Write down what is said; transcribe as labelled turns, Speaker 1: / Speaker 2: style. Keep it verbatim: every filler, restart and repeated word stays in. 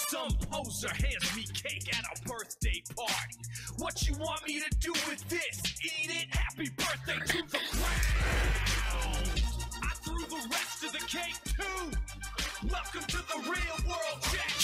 Speaker 1: Some poser hands me cake at a birthday party. What you want me to do with this? Eat it? Happy birthday to the ground. I threw the rest of the cake too. Welcome to the real world, Jack.